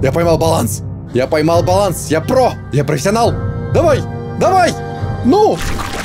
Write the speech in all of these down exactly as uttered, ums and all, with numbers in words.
Я поймал баланс. Я поймал баланс. Я про. Я профессионал. Давай. Давай. Ну.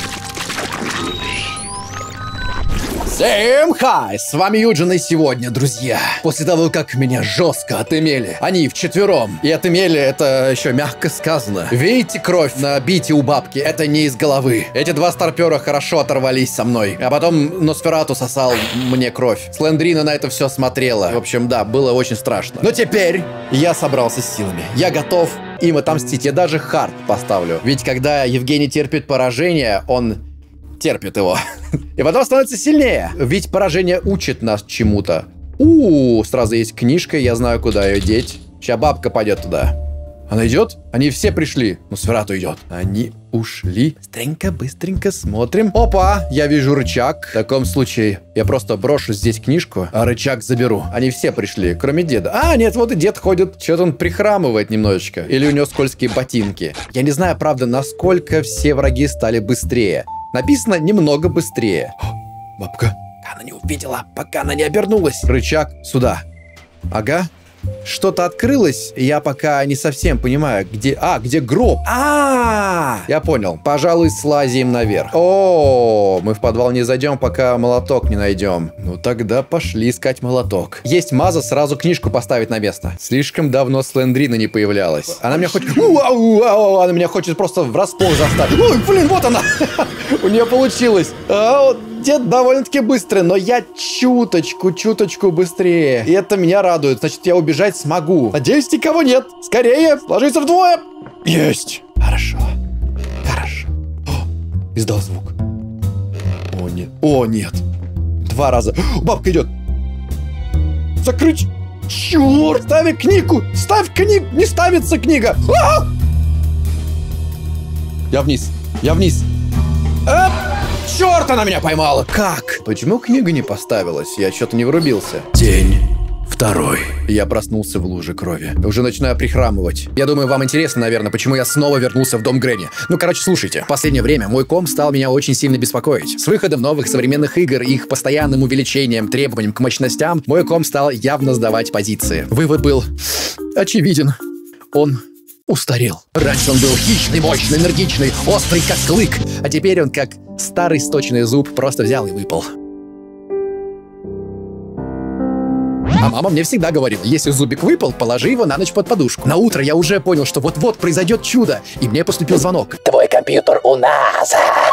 Всем хай! С вами Юджин, и сегодня, друзья, после того, как меня жестко отымели, они вчетвером, и отымели это еще мягко сказано. Видите кровь на бите у бабки? Это не из головы. Эти два старпера хорошо оторвались со мной, а потом Носферату сосал мне кровь. Слендрина на это все смотрела. В общем, да, было очень страшно. Но теперь я собрался с силами. Я готов им отомстить. Я даже хард поставлю. Ведь когда Евгений терпит поражение, он... терпит его. И потом становится сильнее. Ведь поражение учит нас чему-то. У-у-у, сразу есть книжка, я знаю, куда ее деть. Сейчас бабка пойдет туда. Она идет? Они все пришли. Ну, Сферату идет. Они ушли. Быстренько, быстренько смотрим. Опа, я вижу рычаг. В таком случае я просто брошу здесь книжку, а рычаг заберу. Они все пришли, кроме деда. А, нет, вот и дед ходит. Что-то он прихрамывает немножечко. Или у него скользкие ботинки. Я не знаю, правда, насколько все враги стали быстрее. Написано немного быстрее. О, бабка. Пока она не увидела, пока она не обернулась. Рычаг сюда. Ага. Что-то открылось, я пока не совсем понимаю, где... А, где гроб? А, -а, -а! Я понял. Пожалуй, слазим наверх. О, мы в подвал не зайдем, пока молоток не найдем. Ну тогда пошли искать молоток. Есть маза, сразу книжку поставить на место. Слишком давно Слендрина не появлялась. Она меня хочет... Она меня хочет просто врасплох заставить. Ой, блин, вот она! У нее получилось. Дед довольно-таки быстрый, но я чуточку, чуточку быстрее. И это меня радует. Значит, я убежать смогу. Надеюсь, никого нет. Скорее, ложиться вдвое. Есть. Хорошо. Хорошо. О, издал звук. О, нет. О, нет. Два раза. О, бабка идет. Закрыть. Черт, ставь книгу. Ставь книгу. Не ставится книга. А! Я вниз. Я вниз. Эп! Черт, она меня поймала! Как? Почему книга не поставилась? Я что-то не врубился. День второй. Я проснулся в луже крови. Уже начинаю прихрамывать. Я думаю, вам интересно, наверное, почему я снова вернулся в дом Гренни. Ну, короче, слушайте. В последнее время мой комп стал меня очень сильно беспокоить. С выходом новых современных игр и их постоянным увеличением, требованием к мощностям, мой комп стал явно сдавать позиции. Вывод был очевиден. Он... устарел. Раньше он был хищный, мощный, энергичный, острый, как клык. А теперь он, как старый сточный зуб, просто взял и выпал. А мама мне всегда говорила, если зубик выпал, положи его на ночь под подушку. На утро я уже понял, что вот-вот произойдет чудо. И мне поступил звонок. Твой компьютер у нас.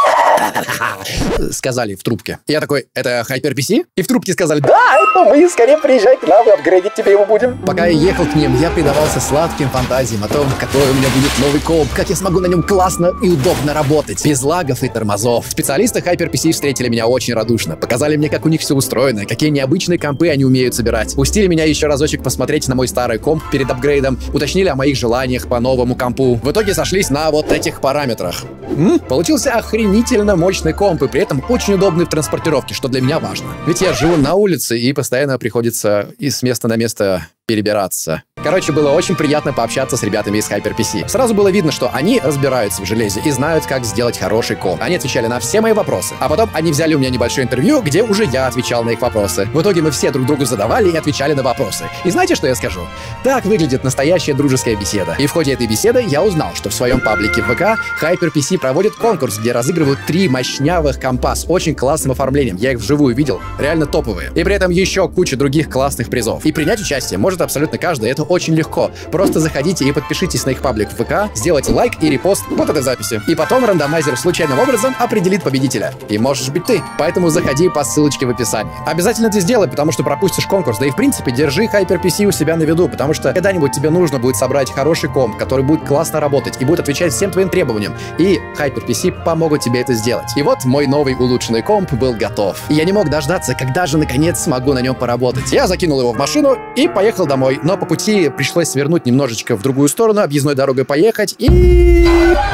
Сказали в трубке. Я такой, это HyperPC? И в трубке сказали, да, это мы, скорее приезжай к нам и апгрейдить тебе его будем. Пока я ехал к ним, я предавался сладким фантазиям о том, какой у меня будет новый комп, как я смогу на нем классно и удобно работать, без лагов и тормозов. Специалисты HyperPC встретили меня очень радушно, показали мне, как у них все устроено, какие необычные компы они умеют собирать. Пустили меня еще разочек посмотреть на мой старый комп перед апгрейдом, уточнили о моих желаниях по новому компу. В итоге сошлись на вот этих параметрах. М? Получился охренительно мощный комп и при этом очень удобный в транспортировке, что для меня важно. Ведь я живу на улице и постоянно приходится из места на место перебираться. Короче, было очень приятно пообщаться с ребятами из HyperPC. Сразу было видно, что они разбираются в железе и знают, как сделать хороший комп. Они отвечали на все мои вопросы. А потом они взяли у меня небольшое интервью, где уже я отвечал на их вопросы. В итоге мы все друг другу задавали и отвечали на вопросы. И знаете, что я скажу? Так выглядит настоящая дружеская беседа. И в ходе этой беседы я узнал, что в своем паблике в ВК HyperPC проводит конкурс, где разыгрывают три мощнявых компа с очень классным оформлением. Я их вживую видел. Реально топовые. И при этом еще куча других классных призов. И принять участие может абсолютно каждый. Это очень легко. Просто заходите и подпишитесь на их паблик в ВК, сделайте лайк и репост вот этой записи. И потом рандомайзер случайным образом определит победителя. И можешь быть ты. Поэтому заходи по ссылочке в описании. Обязательно это сделай, потому что пропустишь конкурс. Да и в принципе держи HyperPC у себя на виду, потому что когда-нибудь тебе нужно будет собрать хороший комп, который будет классно работать и будет отвечать всем твоим требованиям. И HyperPC помогут тебе это сделать. И вот мой новый улучшенный комп был готов. И я не мог дождаться, когда же наконец смогу на нем поработать. Я закинул его в машину и поехал домой. Но по пути пришлось свернуть немножечко в другую сторону, объездной дорогой поехать, и...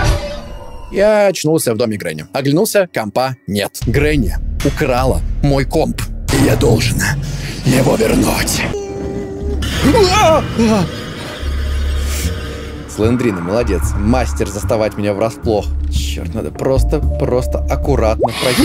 я очнулся в доме Гренни. Оглянулся, компа нет. Гренни украла мой комп, и я должен его вернуть. Слендрина, молодец. Мастер заставать меня врасплох. черт, надо просто, просто аккуратно пройти.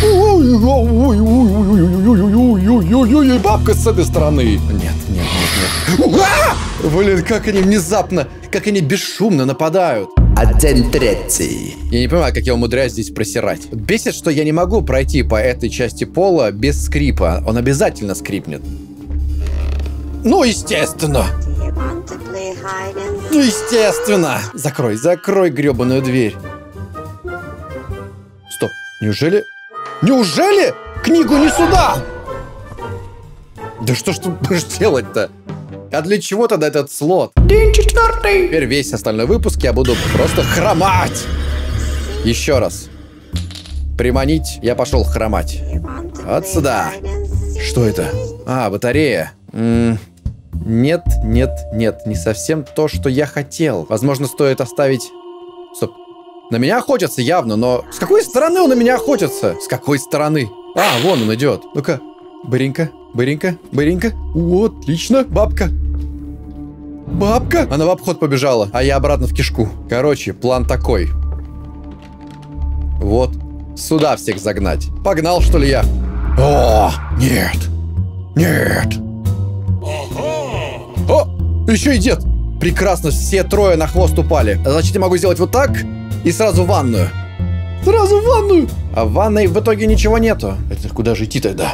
Бабка с этой стороны. Нет, нет, нет, нет. Блин, как они внезапно, как они бесшумно нападают. Один третий. Я не понимаю, как я умудряюсь здесь просирать. Бесит, что я не могу пройти по этой части пола без скрипа. Он обязательно скрипнет. Ну, естественно. Ну, естественно. Закрой, закрой гребаную дверь. Стоп, неужели... Неужели книгу не сюда? Да что ж ты будешь делать-то? А для чего тогда этот слот? День четвертый. Теперь весь остальной выпуск я буду просто хромать. Еще раз. Приманить, я пошел хромать. Вот сюда. Что это? А, батарея. М-м- нет, нет, нет. Не совсем то, что я хотел. Возможно, стоит оставить... Стоп. На меня охотятся явно, но... С какой стороны он на меня охотится? С какой стороны? А, вон он идет. Ну-ка. Быренько, быренько, быренько. Вот, отлично. Бабка. Бабка. Она в обход побежала, а я обратно в кишку. Короче, план такой. Вот. Сюда всех загнать. Погнал, что ли, я? О, нет. Нет. О, еще и дед. Прекрасно, все трое на хвост упали. Значит, я могу сделать вот так и сразу в ванную. Сразу в ванную. А в ванной в итоге ничего нету. Это куда же идти тогда?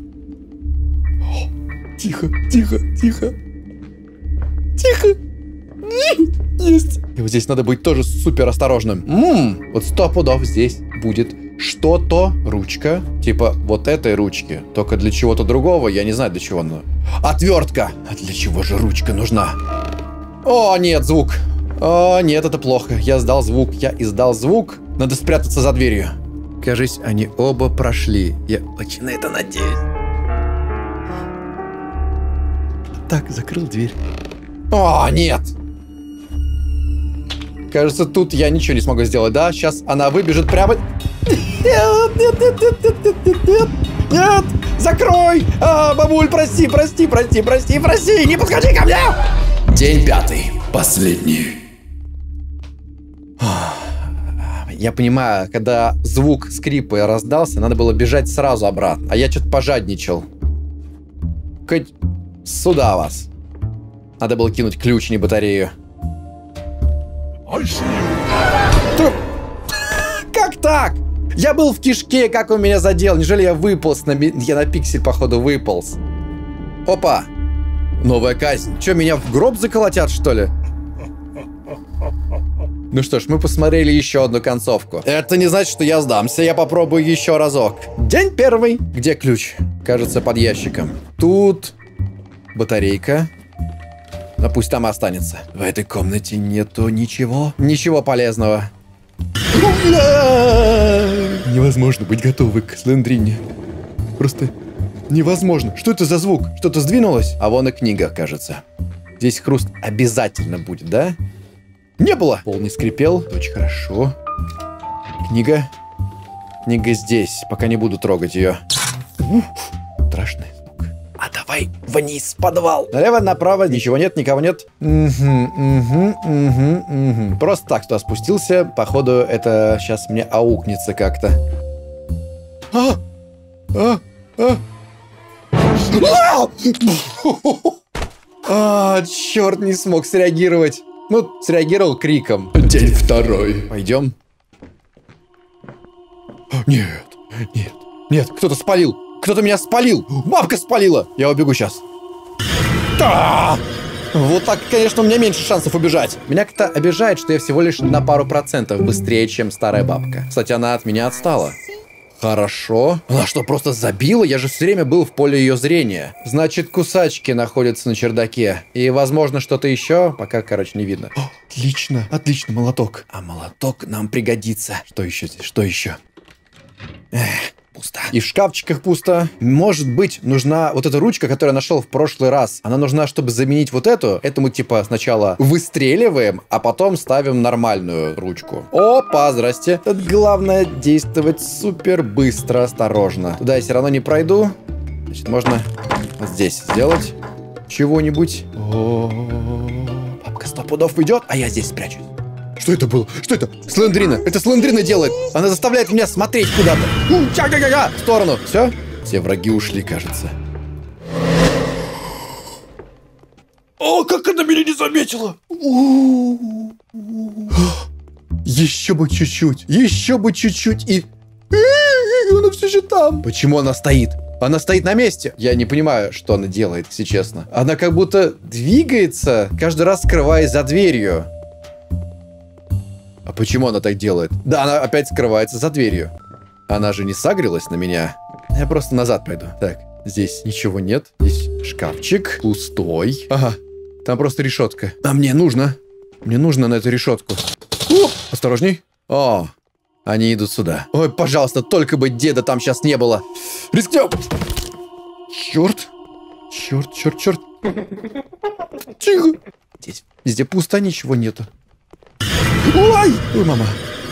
Тихо, тихо, тихо. Тихо. Есть. И вот здесь надо быть тоже супер осторожным. Ммм, вот сто пудов здесь будет что-то, ручка, типа вот этой ручки. Только для чего-то другого, я не знаю для чего она. Отвертка. А для чего же ручка нужна? О, нет, звук. О, нет, это плохо. Я сдал звук, я издал звук. Надо спрятаться за дверью. Кажись, они оба прошли. Я очень на это надеюсь. Так, закрыл дверь. О, нет! Кажется, тут я ничего не смогу сделать, да? Сейчас она выбежит прямо... Нет, нет, нет, нет, нет, нет, нет, нет, нет! Закрой! А, бабуль, прости, прости, прости, прости, прости! Не подходи ко мне! День пятый. Последний. Я понимаю, когда звук скрипа раздался, надо было бежать сразу обратно. А я что-то пожадничал. Хоть сюда вас. Надо было кинуть ключ, не батарею. Как так? Я был в кишке, как он меня задел? Неужели я выполз? На... Я на пиксель, походу, выполз. Опа. Новая казнь. Че, меня в гроб заколотят, что ли? Ну что ж, мы посмотрели еще одну концовку. Это не значит, что я сдамся. Я попробую еще разок. День первый. Где ключ? Кажется, под ящиком. Тут батарейка. Но пусть там останется. В этой комнате нету ничего. Ничего полезного. Невозможно быть готовы к Слендрине. Просто невозможно. Что это за звук? Что-то сдвинулось? А вон и книга, кажется. Здесь хруст обязательно будет, да? Не было! Пол не скрипел. Очень хорошо. Книга. Книга здесь. Пока не буду трогать ее. Уф, страшный звук. А давай вниз, в подвал. Налево, направо. Ничего нет, никого нет. Угу, угу, угу, угу. Просто так туда спустился. Походу, это сейчас мне аукнется как-то. А! А! А! А! А, черт, не смог среагировать. Ну, среагировал криком. День второй. Пойдем. Нет, нет, нет, кто-то спалил. Кто-то меня спалил. Бабка спалила. Я убегу сейчас. Да! Вот так, конечно, у меня меньше шансов убежать. Меня как-то обижает, что я всего лишь на пару процентов быстрее, чем старая бабка. Кстати, она от меня отстала. Хорошо. Она что, просто забила? Я же все время был в поле ее зрения. Значит, кусачки находятся на чердаке. И, возможно, что-то еще. Пока, короче, не видно. О, отлично, отлично, молоток. А молоток нам пригодится. Что еще здесь? Что еще? Эх, пусто. И в шкафчиках пусто. Может быть, нужна вот эта ручка, которую я нашел в прошлый раз. Она нужна, чтобы заменить вот эту. Это мы, типа, сначала выстреливаем, а потом ставим нормальную ручку. Опа, здрасте. Тут главное действовать супер быстро, осторожно. Туда я все равно не пройду. Значит, можно вот здесь сделать чего-нибудь. Бабка сто пудов идет, а я здесь спрячусь. Что это было? Что это? Слендрина. Это Слендрина делает. Она заставляет меня смотреть куда-то. В сторону. Все? Все враги ушли, кажется. О, как она меня не заметила! Еще бы чуть-чуть. Еще бы чуть-чуть и... Она все еще там. Почему она стоит? Она стоит на месте. Я не понимаю, что она делает, если честно. Она как будто двигается, каждый раз скрываясь за дверью. А почему она так делает? Да, она опять скрывается за дверью. Она же не сагрилась на меня. Я просто назад пойду. Так, здесь ничего нет. Здесь шкафчик пустой. Ага, там просто решетка. А мне нужно. Мне нужно на эту решетку. О, осторожней. О, они идут сюда. Ой, пожалуйста, только бы деда там сейчас не было. Рискнем. Черт. Черт, черт, черт. Тихо. Здесь везде пусто, ничего нету. Ой! Ой, мама.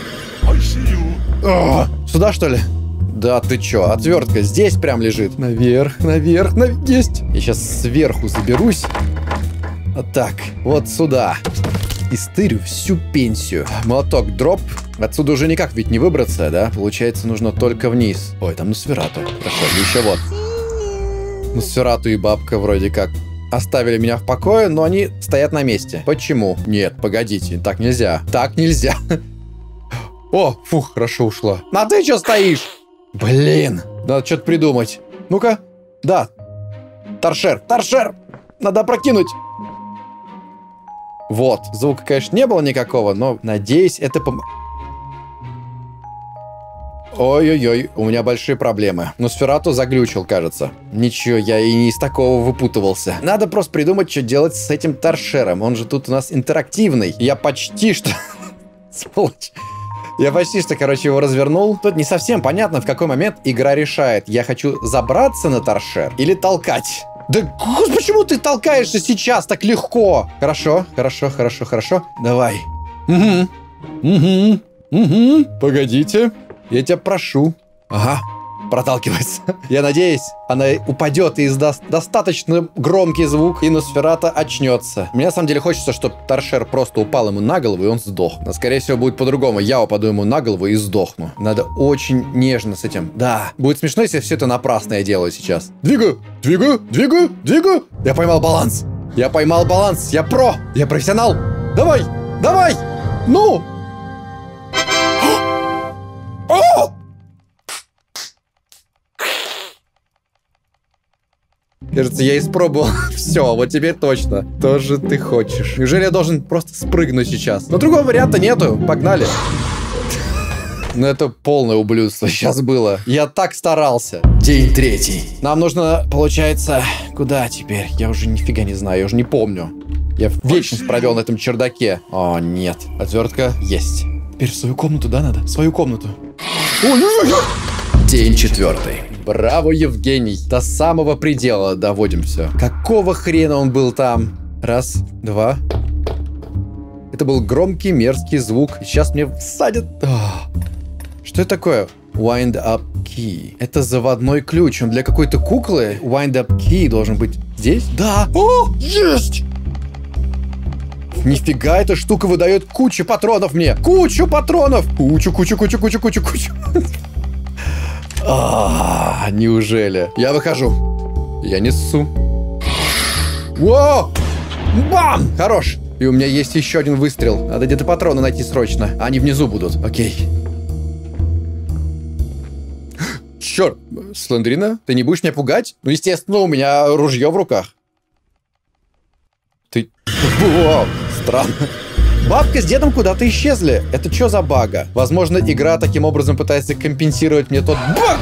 О, сюда, что ли? Да ты чё, отвертка здесь прям лежит. Наверх, наверх, наверх. Есть. Я сейчас сверху заберусь. Вот так, вот сюда. И стырю всю пенсию. Молоток дроп. Отсюда уже никак ведь не выбраться, да? Получается, нужно только вниз. Ой, там Носферату. Хорошо, еще вот. Носферату и бабка вроде как оставили меня в покое, но они стоят на месте. Почему? Нет, погодите, так нельзя. Так нельзя. О, фух, хорошо ушла. А ты что стоишь? Блин, надо что-то придумать. Ну-ка. Да. Торшер, торшер. Надо опрокинуть. Вот. Звука, конечно, не было никакого, но, надеюсь, это пом... Ой-ой-ой, у меня большие проблемы. Носферату заглючил, кажется. Ничего, я и не из такого выпутывался. Надо просто придумать, что делать с этим торшером. Он же тут у нас интерактивный. Я почти что... Сволочь. Я почти что, короче, его развернул. Тут не совсем понятно, в какой момент игра решает. Я хочу забраться на торшер или толкать. Да, господи, почему ты толкаешься сейчас так легко? Хорошо, хорошо, хорошо, хорошо. Давай. Угу. Угу. Угу. Погодите. Я тебя прошу. Ага. Проталкивается. Я надеюсь, она упадет и издаст достаточно громкий звук, и Носферата очнется. Мне на самом деле хочется, чтобы торшер просто упал ему на голову, и он сдох. Но, скорее всего, будет по-другому. Я упаду ему на голову и сдохну. Надо очень нежно с этим. Да. Будет смешно, если все это напрасно я делаю сейчас. Двигаю, двигаю, двигаю, двигаю. Я поймал баланс. Я поймал баланс. Я про. Я профессионал. Давай, давай. Ну. О! Кажется, я испробовал. Все, вот теперь точно. Тоже ты хочешь. Неужели я должен просто спрыгнуть сейчас? Но другого варианта нету. Погнали. Ну это полное ублюдство сейчас было. Я так старался. День третий. Нам нужно, получается, куда теперь? Я уже нифига не знаю, я уже не помню. Я вечность провел на этом чердаке. О, нет. Отвертка есть. Теперь в свою комнату, да, надо? В свою комнату. Ой-ой-ой! День четвертый. Браво, Евгений. До самого предела доводим все. Какого хрена он был там? Раз, два. Это был громкий, мерзкий звук. Сейчас мне всадят. Ах. Что это такое? Wind up key. Это заводной ключ. Он для какой-то куклы? Wind up key должен быть здесь? Да. О, есть! Нифига, эта штука выдает кучу патронов мне. Кучу патронов. Кучу, кучу, кучу, кучу, кучу, кучу. А, неужели? Я выхожу. Я несу. Во! Бам! Хорош. И у меня есть еще один выстрел. Надо где-то патроны найти срочно. Они внизу будут. Окей. Черт. Слендрина, ты не будешь меня пугать? Ну, естественно, у меня ружье в руках. Ты... Вау, странно. Бабка с дедом куда-то исчезли. Это что за бага? Возможно, игра таким образом пытается компенсировать мне тот баг.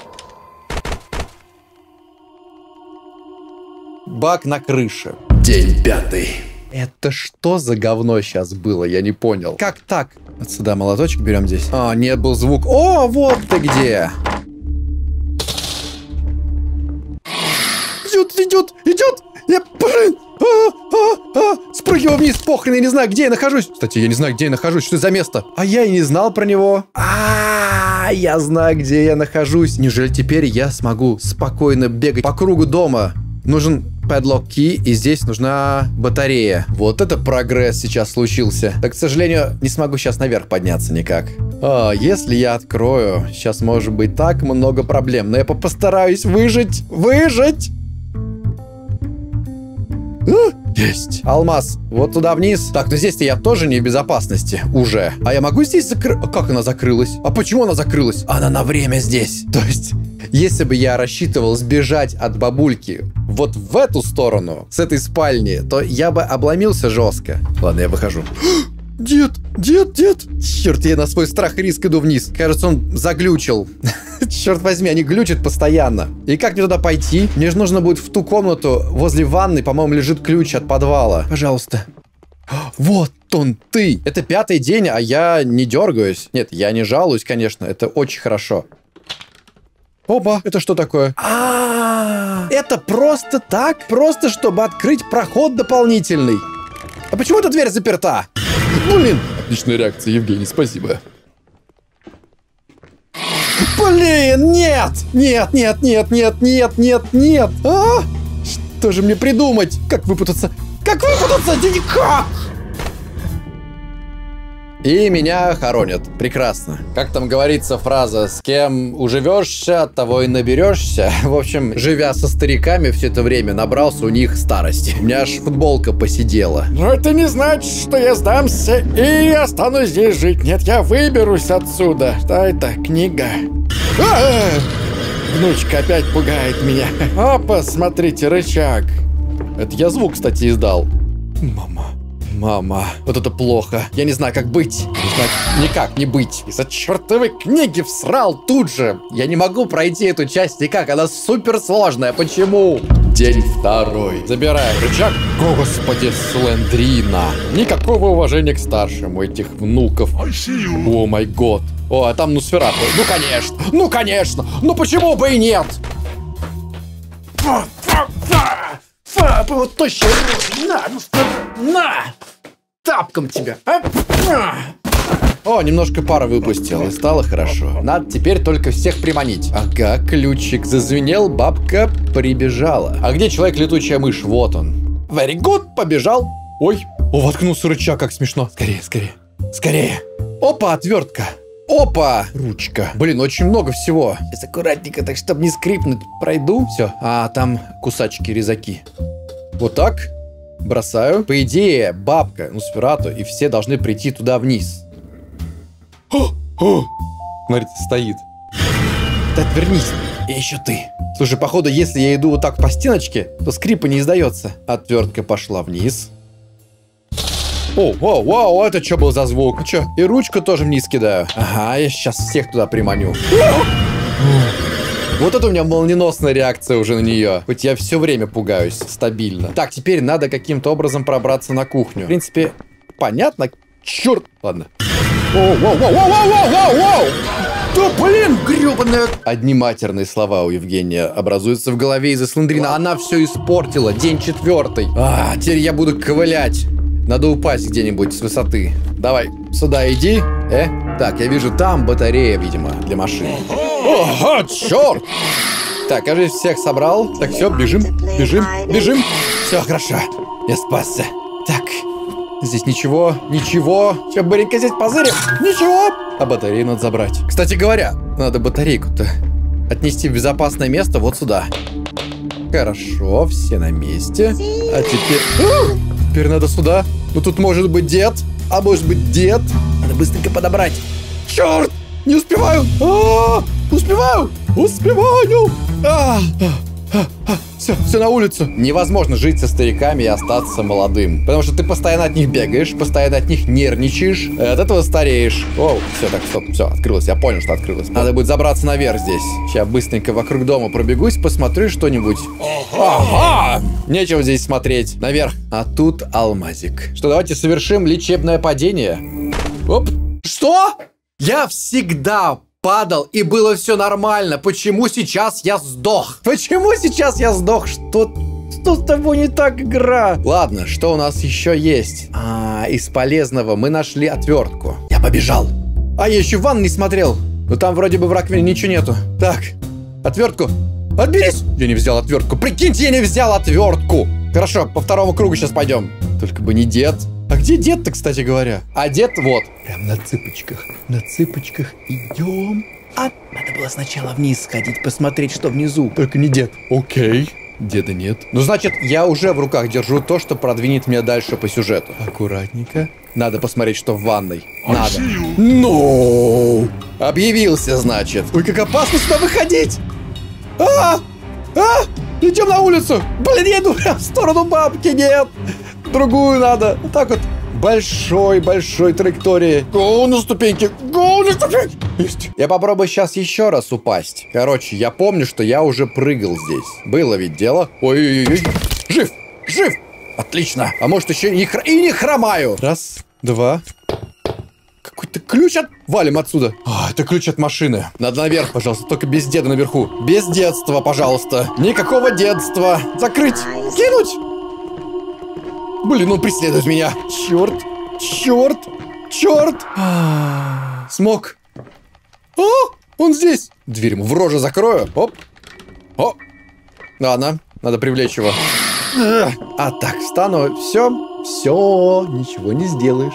Баг на крыше. День пятый. Это что за говно сейчас было? Я не понял. Как так? Вот сюда молоточек берем здесь. А, нет, был звук. О, вот ты где. Идет, идет, идет. Я, блин. А, а, а, спрыгиваю вниз, похрен, я не знаю, где я нахожусь. Кстати, я не знаю, где я нахожусь, что это за место. А я и не знал про него. А, -а, -а я знаю, где я нахожусь. Неужели теперь я смогу спокойно бегать по кругу дома? Нужен Padlock key, и здесь нужна батарея. Вот это прогресс сейчас случился. Так, к сожалению, не смогу сейчас наверх подняться никак. А, если я открою, сейчас может быть так много проблем, но я постараюсь выжить. Выжить! А, есть. Алмаз. Вот туда вниз. Так, ну здесь-то я тоже не в безопасности. Уже. А я могу здесь закрыть? А как она закрылась? А почему она закрылась? Она на время здесь. То есть, если бы я рассчитывал сбежать от бабульки вот в эту сторону, с этой спальни, то я бы обломился жестко. Ладно, я выхожу. Дед, дед, дед. Черт, я на свой страх и риск иду вниз. Кажется, он заглючил. Черт возьми, они глючат постоянно. И как мне туда пойти? Мне же нужно будет в ту комнату возле ванны, по-моему, лежит ключ от подвала. Пожалуйста. Вот он ты. Это пятый день, а я не дергаюсь. Нет, я не жалуюсь, конечно. Это очень хорошо. Опа, это что такое? А, это просто так? Просто чтобы открыть проход дополнительный. А почему эта дверь заперта? Блин. Отличная реакция, Евгений, спасибо. Блин, нет! Нет, нет, нет, нет, нет, нет, нет! А? Что же мне придумать? Как выпутаться? Как выпутаться? Да никак! И меня хоронят. Прекрасно. Как там говорится фраза, с кем уживешься, от того и наберешься. В общем, живя со стариками все это время, набрался у них старости. У меня аж футболка посидела. Но это не значит, что я сдамся и останусь здесь жить. Нет, я выберусь отсюда. Что это? Книга. А-а-а! Внучка опять пугает меня. Опа, смотрите, рычаг. Это я звук, кстати, издал. Мама. Мама, вот это плохо. Я не знаю, как быть. Не знаю, никак не быть. Из-за чертовой книги всрал тут же. Я не могу пройти эту часть никак. Она супер сложная. Почему? День второй. Забираем рычаг. Господи, Слендрина. Никакого уважения к старшим у этих внуков. О май год. О, а там Носферату. Ну, конечно. Ну, конечно. Ну, почему бы и нет? Фа, вот тощая. На, ну, на! Тапком тебя. А? О, немножко пара выпустил, и стало хорошо. Надо теперь только всех приманить. Ага, ключик зазвенел, бабка прибежала. А где человек-летучая мышь? Вот он. Very good, побежал. Ой, о, воткнулся рычаг, как смешно. Скорее, скорее, скорее. Опа, отвертка. Опа, ручка. Блин, очень много всего. Сейчас аккуратненько, так чтобы не скрипнуть. Пройду. Все. А, там кусачки, резаки. Вот так. Бросаю. По идее, бабка, Носферату и все должны прийти туда вниз. О, о! Смотрите, стоит. Да отвернись. И еще ты. Слушай, походу, если я иду вот так по стеночке, то скрипа не издается. Отвертка пошла вниз. О, вау, вау, это что был за звук? Че, и ручку тоже вниз кидаю. Ага, я сейчас всех туда приманю. Вот это у меня молниеносная реакция уже на нее. Хоть я все время пугаюсь, стабильно. Так, теперь надо каким-то образом пробраться на кухню. В принципе, понятно. Черт. Ладно. Воу, воу, воу, воу, воу, воу, воу. Да блин, гребаная. Одни матерные слова у Евгения образуются в голове из-за Слендрина. Она все испортила. День четвертый. А, теперь я буду ковылять. Надо упасть где-нибудь с высоты. Давай, сюда иди. Э? Так, я вижу там батарея, видимо, для машины. Ого, черт! Так, кажется, всех собрал. Так, все, бежим, бежим, бежим. Все, хорошо. Я спасся. Так, здесь ничего, ничего. Че, быренько здесь позырим? Ничего. А батарею надо забрать. Кстати говоря, надо батарейку-то отнести в безопасное место вот сюда. Хорошо, все на месте. А теперь... Теперь надо сюда. Ну тут может быть дед. А может быть дед. Надо быстренько подобрать. Черт! Не успеваю. А-а-а! Успеваю. Успеваю. Все, все на улицу. Невозможно жить со стариками и остаться молодым. Потому что ты постоянно от них бегаешь, постоянно от них нервничаешь. И от этого стареешь. Оу, все, так, стоп, все, открылось. Я понял, что открылось. Надо будет забраться наверх здесь. Сейчас быстренько вокруг дома пробегусь, посмотрю что-нибудь. Ага! Нечего здесь смотреть. Наверх. А тут алмазик. Что, давайте совершим лечебное падение. Оп. Что? Я всегда... падал, и было все нормально. Почему сейчас я сдох? Почему сейчас я сдох? Что... Что с тобой не так, игра? Ладно, что у нас еще есть? А, из полезного мы нашли отвертку. Я побежал. А, я еще в ванну не смотрел. Но там вроде бы в раковине ничего нету. Так, отвертку. Отберись! Я не взял отвертку. Прикиньте, я не взял отвертку. Хорошо, по второму кругу сейчас пойдем. Только бы не дед. А где дед-то, кстати говоря? А дед вот. Прям на цыпочках. На цыпочках идем. А надо было сначала вниз сходить, посмотреть, что внизу. Только не дед. Окей. Деда нет. Ну, значит, я уже в руках держу то, что продвинет меня дальше по сюжету. Аккуратненько. Надо посмотреть, что в ванной. Надо. Ну! Объявился, значит. Ой, как опасно сюда выходить! А! А! Идем на улицу! Блин, я иду в сторону бабки, нет! Другую надо. Вот так вот. Большой-большой траектории. Гоу на ступеньки! Гоу на ступеньки! Есть. Я попробую сейчас еще раз упасть. Короче, я помню, что я уже прыгал здесь. Было ведь дело. Ой-ой-ой. Жив! Жив! Отлично. А может еще и не, хр... и не хромаю. Раз, два. Какой-то ключ от... Валим отсюда. А, это ключ от машины. Надо наверх, пожалуйста. Только без деда наверху. Без детства, пожалуйста. Никакого детства. Закрыть. Кинуть. Блин, он преследует меня. Черт. Черт. Черт. Смог. О, он здесь. Дверь ему в рожу закрою. Оп. О. Ладно, надо привлечь его. А так, встану. Все. Все. Ничего не сделаешь.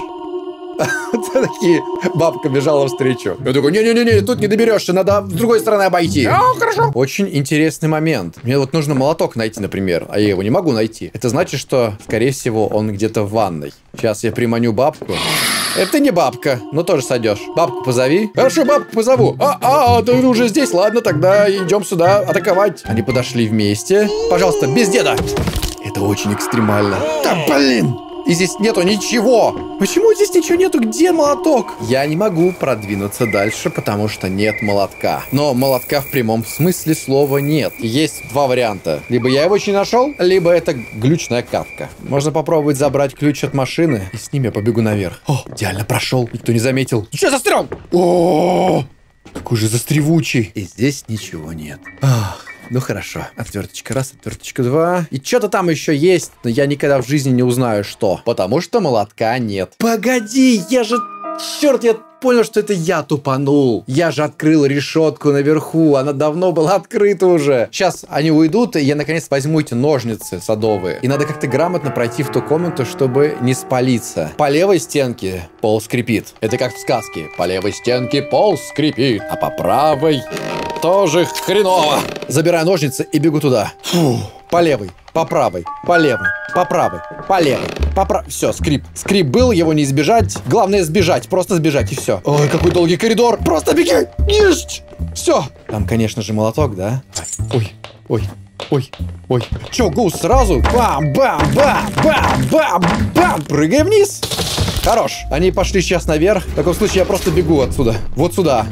Такие. Бабка бежала встречу. Я такой, не-не-не, тут не доберешься, надо с другой стороны обойти. А, хорошо. Очень интересный момент. Мне вот нужно молоток найти, например, а я его не могу найти. Это значит, что, скорее всего, он где-то в ванной. Сейчас я приманю бабку. Это не бабка, но тоже сойдешь. Бабку позови. Хорошо, бабку позову. А, а, ты уже здесь, ладно, тогда идем сюда атаковать. Они подошли вместе. Пожалуйста, без деда. Это очень экстремально. Да блин! И здесь нету ничего. Почему здесь ничего нету? Где молоток? Я не могу продвинуться дальше, потому что нет молотка. Но молотка в прямом смысле слова нет. Есть два варианта. Либо я его еще не нашел, либо это глючная кавка. Можно попробовать забрать ключ от машины, и с ним я побегу наверх. О, идеально прошел. Никто не заметил. Что застрял? О, какой же застревучий. И здесь ничего нет. Ах. Ну хорошо. Отверточка раз, отверточка два. И что-то там еще есть, но я никогда в жизни не узнаю, что. Потому что молотка нет. Погоди, я же... Черт, я понял, что это я тупанул. Я же открыл решетку наверху. Она давно была открыта уже. Сейчас они уйдут, и я наконец возьму эти ножницы садовые. И надо как-то грамотно пройти в ту комнату, чтобы не спалиться. По левой стенке пол скрипит. Это как в сказке. По левой стенке пол скрипит, а по правой... тоже хреново. Забираю ножницы и бегу туда. Фу. По левой, по правой, по левой, по правой, по левой, по правой. Все, скрип. Скрип был, его не избежать. Главное сбежать, просто сбежать и все. Ой, какой долгий коридор. Просто беги. Есть. Все. Там, конечно же, молоток, да? Ой, ой, ой, ой. Че, гус сразу? Бам, бам, бам, бам, бам, бам. Прыгай вниз. Хорош. Они пошли сейчас наверх. В таком случае я просто бегу отсюда. Вот сюда.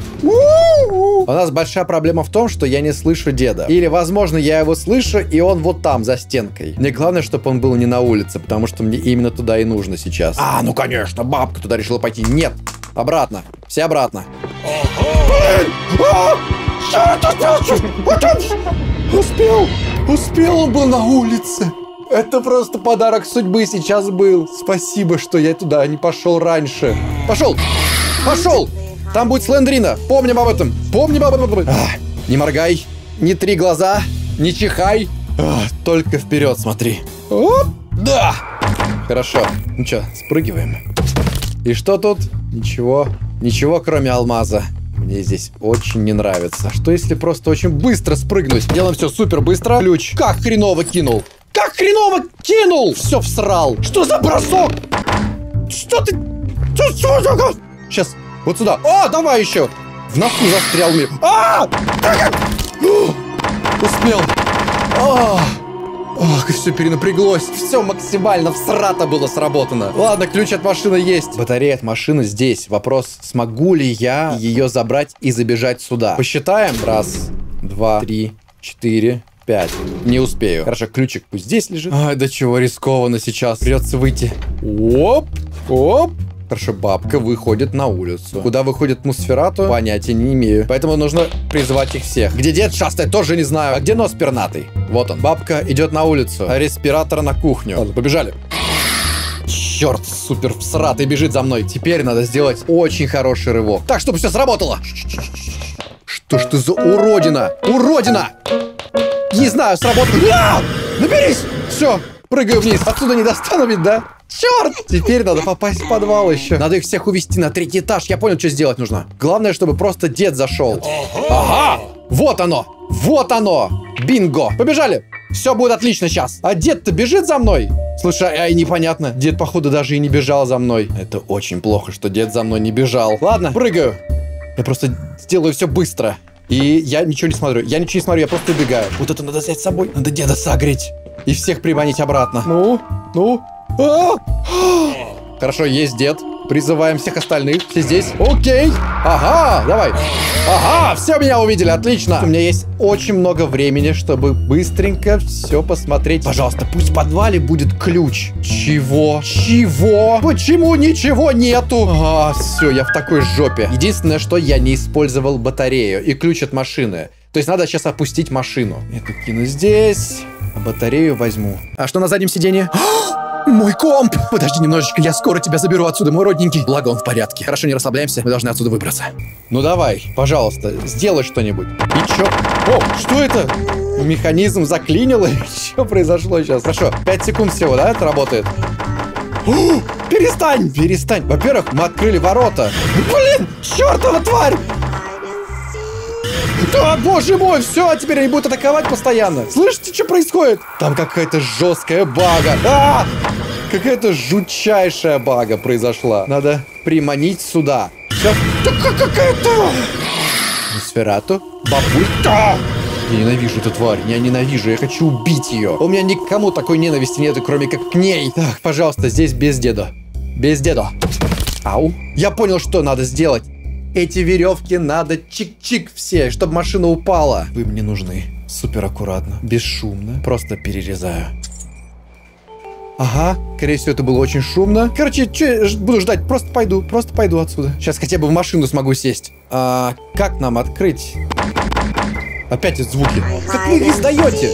У нас большая проблема в том, что я не слышу деда. Или, возможно, я его слышу, и он вот там, за стенкой. Мне главное, чтобы он был не на улице, потому что мне именно туда и нужно сейчас. А, ну конечно, бабка туда решила пойти. Нет. Обратно. Все обратно. Успел. Успел, он был на улице. Это просто подарок судьбы сейчас был. Спасибо, что я туда не пошел раньше. Пошел! Пошел! Там будет Слендрина. Помним об этом. Помним об этом. А, не моргай. Не три глаза. Не чихай. А, только вперед смотри. Оп! Да! Хорошо. Ну что, спрыгиваем. И что тут? Ничего. Ничего, кроме алмаза. Мне здесь очень не нравится. Что если просто очень быстро спрыгнуть? Делаем все супер быстро. Ключ. Как хреново кинул. Как хреново кинул! Все всрал. Что за бросок? Что ты... Сейчас, вот сюда. О, давай еще. В носу застрял мне. А! Успел. Ох, все перенапряглось. Все максимально всрато было сработано. Ладно, ключ от машины есть. Батарея от машины здесь. Вопрос, смогу ли я ее забрать и забежать сюда? Посчитаем. Раз, два, три, четыре... Пять. Не успею. Хорошо, ключик пусть здесь лежит. Ай, да чего рискованно сейчас. Придется выйти. Оп, оп. Хорошо, бабка выходит на улицу. Куда выходит Носферату, понятия не имею. Поэтому нужно призвать их всех. Где дед шастает, тоже не знаю. А где нос пернатый? Вот он. Бабка идет на улицу, а респиратор на кухню. Ладно, побежали. Черт, супер всратый бежит за мной. Теперь надо сделать очень хороший рывок. Так, чтобы все сработало. Что ж ты за уродина? Уродина! Не знаю, сработает. А! Наберись! Все, прыгаю вниз. Отсюда не достану ведь, да? Черт! Теперь надо попасть в подвал еще. Надо их всех увести на третий этаж. Я понял, что сделать нужно. Главное, чтобы просто дед зашел. Ага! Вот оно! Вот оно! Бинго! Побежали! Все будет отлично сейчас. А дед-то бежит за мной? Слушай, ай, непонятно. Дед, походу, даже и не бежал за мной. Это очень плохо, что дед за мной не бежал. Ладно, прыгаю. Я просто сделаю все быстро. И я ничего не смотрю. Я ничего не смотрю, я просто убегаю. Вот это надо взять с собой. Надо деда согреть. И всех приманить обратно. Ну, ну. А-а-а! Хорошо, есть дед. Призываем всех остальных. Все здесь. Окей. Ага, давай. Ага, все меня увидели, отлично. У меня есть очень много времени, чтобы быстренько все посмотреть. Пожалуйста, пусть в подвале будет ключ. Чего? Чего? Почему ничего нету? А, все, я в такой жопе. Единственное, что я не использовал батарею и ключ от машины. То есть надо сейчас опустить машину. Эту кину здесь. А батарею возьму. А что на заднем сиденье? Мой комп! Подожди немножечко, я скоро тебя заберу отсюда, мой родненький. Благо он в порядке. Хорошо, не расслабляемся, мы должны отсюда выбраться. Ну давай, пожалуйста, сделай что-нибудь. И чё? О, что это? Механизм заклинило? Что произошло сейчас? Хорошо, пять секунд всего, да, это работает? О, перестань! Перестань! Во-первых, мы открыли ворота. Блин, чёртова тварь! Да, боже мой, все, теперь они будут атаковать постоянно. Слышите, что происходит? Там какая-то жесткая бага. А! Какая-то жутчайшая бага произошла. Надо приманить сюда. Все. Какая-то... Носферату. Бабулька. Я ненавижу эту тварь. Я ненавижу. Я хочу убить ее. У меня никому такой ненависти нету, кроме как к ней. Так, пожалуйста, здесь без деда. Без деда. Ау. Я понял, что надо сделать. Эти веревки надо чик-чик все, чтобы машина упала. Вы мне нужны. Супер аккуратно, бесшумно. Просто перерезаю. Ага, скорее всего, это было очень шумно. Короче, что я буду ждать? Просто пойду, просто пойду отсюда. Сейчас хотя бы в машину смогу сесть. А как нам открыть? Опять эти звуки. Как вы их издаете?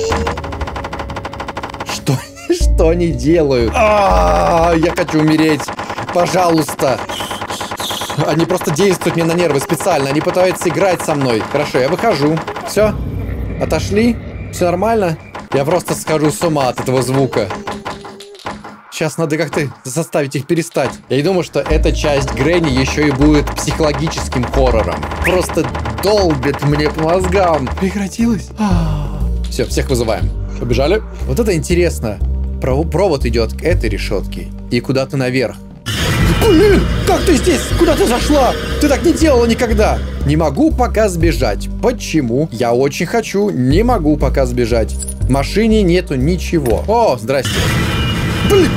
Что? Что они делают? А, я хочу умереть. Пожалуйста. Они просто действуют мне на нервы специально. Они пытаются играть со мной. Хорошо, я выхожу. Все. Отошли. Все нормально. Я просто схожу с ума от этого звука. Сейчас надо как-то заставить их перестать. Я не думаю, что эта часть Грэнни еще и будет психологическим хоррором. Просто долбит мне по мозгам. Прекратилось? Все, всех вызываем. Побежали. Вот это интересно. Провод идет к этой решетке и куда-то наверх. Блин, как ты здесь? Куда ты зашла? Ты так не делала никогда. Не могу пока сбежать. Почему? Я очень хочу. Не могу пока сбежать. В машине нету ничего. О, здрасте. Блин,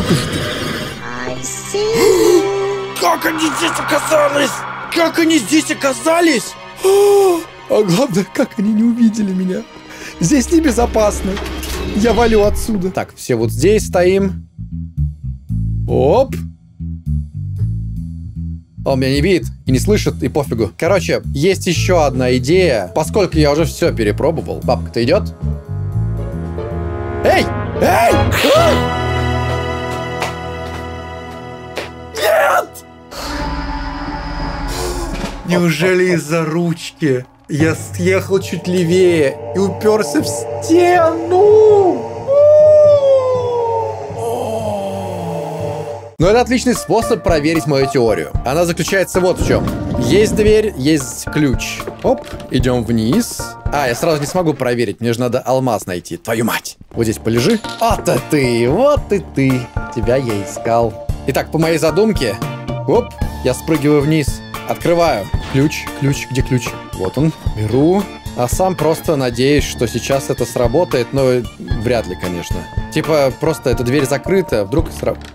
как они здесь оказались? Как они здесь оказались? А главное, как они не увидели меня. Здесь небезопасно. Я валю отсюда. Так, все вот здесь стоим. Оп. Он меня не видит и не слышит, и пофигу. Короче, есть еще одна идея. Поскольку я уже все перепробовал. Бабка-то идет? Эй! Эй! Нет! Неужели из-за ручки я съехал чуть левее и уперся в стену? Но это отличный способ проверить мою теорию. Она заключается вот в чем. Есть дверь, есть ключ. Оп, идем вниз. А, я сразу не смогу проверить. Мне же надо алмаз найти. Твою мать. Вот здесь полежи. Вот-то ты, вот и ты. Тебя я искал. Итак, по моей задумке. Оп, я спрыгиваю вниз. Открываю. Ключ, ключ, где ключ? Вот он. Беру. А сам просто надеюсь, что сейчас это сработает. Но вряд ли, конечно. Типа, просто эта дверь закрыта. Вдруг сработает.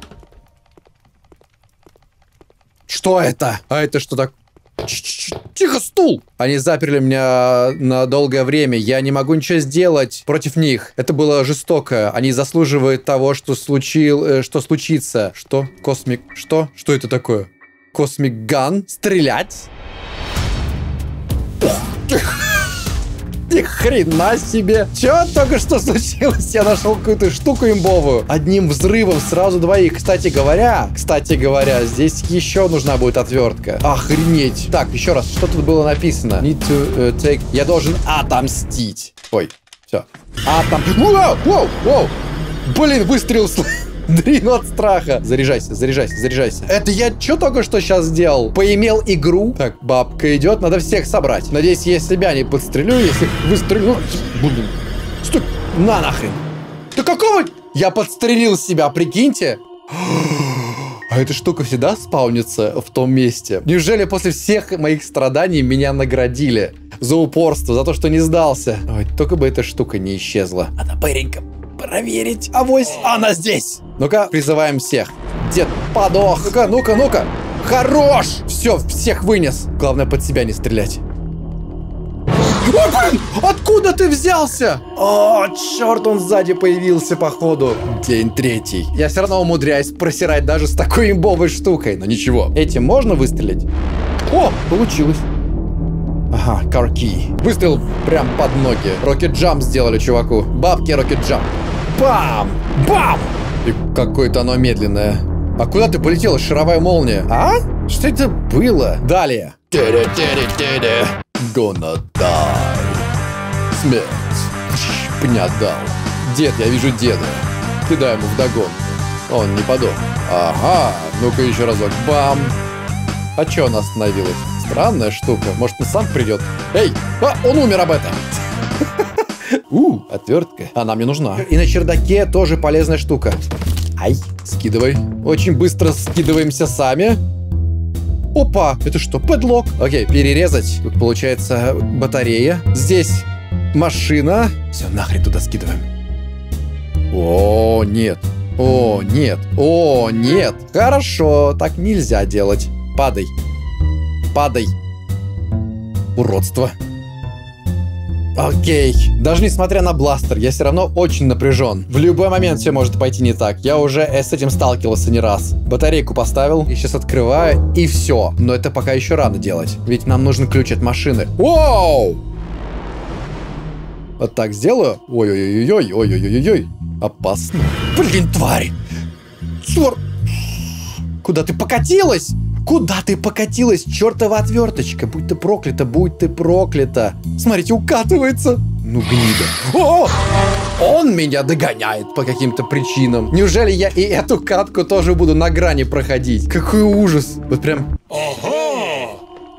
Что это? А это что так? Тихо, стул! Они заперли меня на долгое время. Я не могу ничего сделать против них. Это было жестоко. Они заслуживают того, что случил, что случится. Что? Космик... Что? Что это такое? Космик ган? Стрелять? Ни хрена себе! Чё только что случилось? Я нашел какую-то штуку имбовую. Одним взрывом сразу двоих. Кстати говоря, кстати говоря, здесь еще нужна будет отвертка. Охренеть. Так, еще раз, что тут было написано? Need to uh, take... Я должен отомстить. Ой, все. Атом... Воу, воу, воу. Блин, выстрел с... Дрину от страха. Заряжайся, заряжайся, заряжайся. Это я что только что сейчас сделал? Поимел игру. Так, бабка идет, надо всех собрать. Надеюсь, я себя не подстрелю, если выстрелю... Блин. Стой, на нахрен. Да какого... Я подстрелил себя, прикиньте. А эта штука всегда спаунится в том месте. Неужели после всех моих страданий меня наградили за упорство, за то, что не сдался? Ой, только бы эта штука не исчезла. Надо быренько проверить. Авось она здесь. Ну-ка, призываем всех. Дед подох. Ну-ка, ну-ка, ну-ка. Хорош! Все, всех вынес. Главное, под себя не стрелять. О, блин! Откуда ты взялся? О, черт, он сзади появился, походу. День третий. Я все равно умудряюсь просирать даже с такой имбовой штукой. Но ничего. Этим можно выстрелить? О, получилось. Ага, карки. Выстрел прям под ноги. Рокет-джамп сделали чуваку. Бабки рокет-джамп. Бам! Бам! И какое-то оно медленное. А куда ты полетела, шаровая молния? А? Что это было? Далее. Тере-тере-тере. Gonna die. Смерть. Пня дал. Дед, я вижу деда. Кидай ему вдогон. Он не подох. Ага. Ну-ка еще разок. Бам. А че она остановилась? Странная штука. Может, он сам придет? Эй! А, он умер об этом. У, отвертка. Она мне нужна. И на чердаке тоже полезная штука. Ай, скидывай. Очень быстро скидываемся сами. Опа, это что, подлог? Окей, перерезать. Тут получается батарея. Здесь машина. Все, нахрен туда скидываем. О, нет. О, нет. О, нет. Хорошо, так нельзя делать. Падай. Падай. Уродство. Окей. Даже несмотря на бластер, я все равно очень напряжен. В любой момент все может пойти не так. Я уже с этим сталкивался не раз. Батарейку поставил, и сейчас открываю, и все. Но это пока еще рано делать. Ведь нам нужен ключ от машины. Воу! Вот так сделаю. Ой-ой-ой-ой, ой-ой-ой-ой. Опасно. Блин, тварь! Черт! Куда ты покатилась? Куда ты покатилась, чертова отверточка? Будь ты проклята, будь ты проклята. Смотрите, укатывается. Ну, гнида. О! Он меня догоняет по каким-то причинам. Неужели я и эту катку тоже буду на грани проходить? Какой ужас. Вот прям... Ого!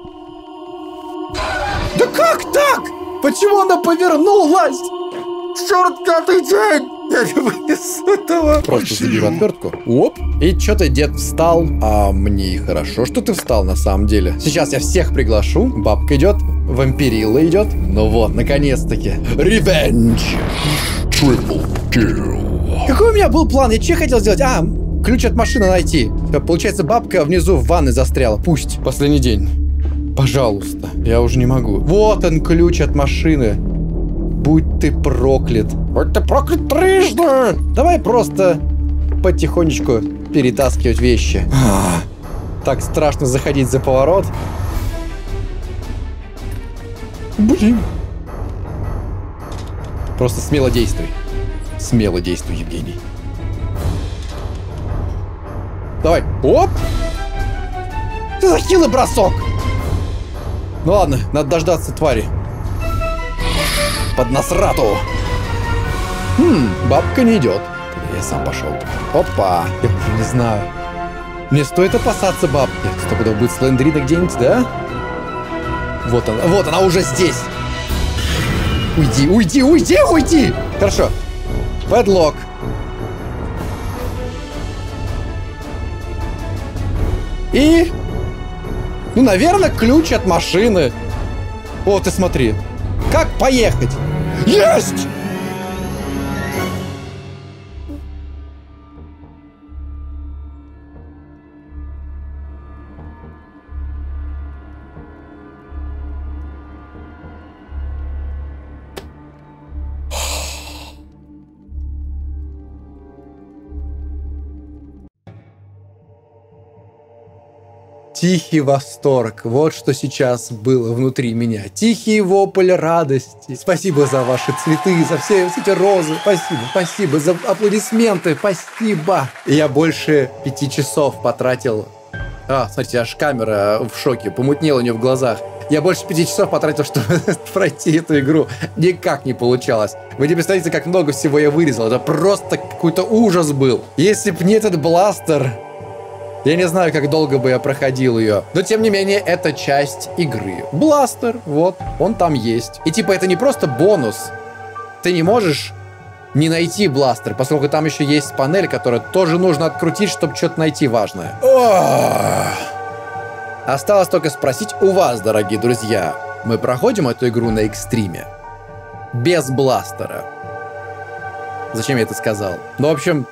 Да как так? Почему она повернулась? Черт, пятый день! Я не вынесу этого. Просто заберу отвертку. Оп. И что-то дед встал. А мне и хорошо, что ты встал на самом деле. Сейчас я всех приглашу. Бабка идет. Вампирилла идет. Ну вот, наконец-таки. Ревенж. Triple kill. Какой у меня был план? Я что хотел сделать? А, ключ от машины найти. Получается, бабка внизу в ванной застряла. Пусть. Последний день. Пожалуйста. Я уже не могу. Вот он, ключ от машины. Будь ты проклят. Будь ты проклят трижды. Давай просто потихонечку перетаскивать вещи. Так страшно заходить за поворот. Блин. Просто смело действуй. Смело действуй, Евгений. Давай. Оп. Ты за хилый бросок. Ну ладно, надо дождаться твари. Под насрату. Хм, бабка не идет. Тогда я сам пошел. Опа. Я уже не знаю. Мне стоит опасаться бабки. Стопудово будет Слендерина где-нибудь, да? Вот она. Вот она уже здесь. Уйди, уйди, уйди, уйди. Хорошо. Подлог. И... Ну, наверное, ключ от машины. О, ты смотри. Как поехать? Есть! Тихий восторг. Вот что сейчас было внутри меня. Тихий вопль радости. Спасибо за ваши цветы, за все эти розы. Спасибо, спасибо за аплодисменты. Спасибо. И я больше пяти часов потратил... А, смотрите, аж камера в шоке. Помутнела у нее в глазах. Я больше пяти часов потратил, чтобы пройти эту игру. Никак не получалось. Вы не представляете, как много всего я вырезал. Это просто какой-то ужас был. Если б не этот бластер... Я не знаю, как долго бы я проходил ее. Но, тем не менее, это часть игры. Бластер, вот, он там есть. И типа это не просто бонус. Ты не можешь не найти бластер, поскольку там еще есть панель, которую тоже нужно открутить, чтобы что-то найти важное. Ох. Осталось только спросить у вас, дорогие друзья. Мы проходим эту игру на экстриме? Без бластера. Зачем я это сказал? Ну, в общем...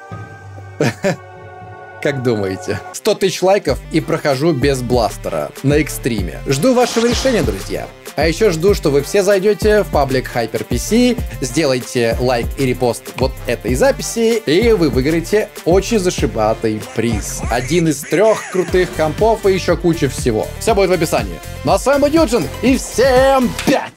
Как думаете? сто тысяч лайков и прохожу без бластера на экстриме. Жду вашего решения, друзья. А еще жду, что вы все зайдете в паблик HyperPC, сделайте лайк и репост вот этой записи, и вы выиграете очень зашибатый приз. Один из трех крутых компов и еще куча всего. Все будет в описании. Ну а с вами был Юджин, и всем пять!